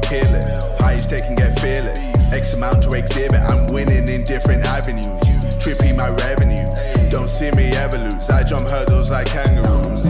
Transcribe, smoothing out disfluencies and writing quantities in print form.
kill it. Highs taken, get feel it. X amount to exhibit, I'm winning in different avenues. Tripping my revenue, don't see me ever lose. I jump hurdles like kangaroos.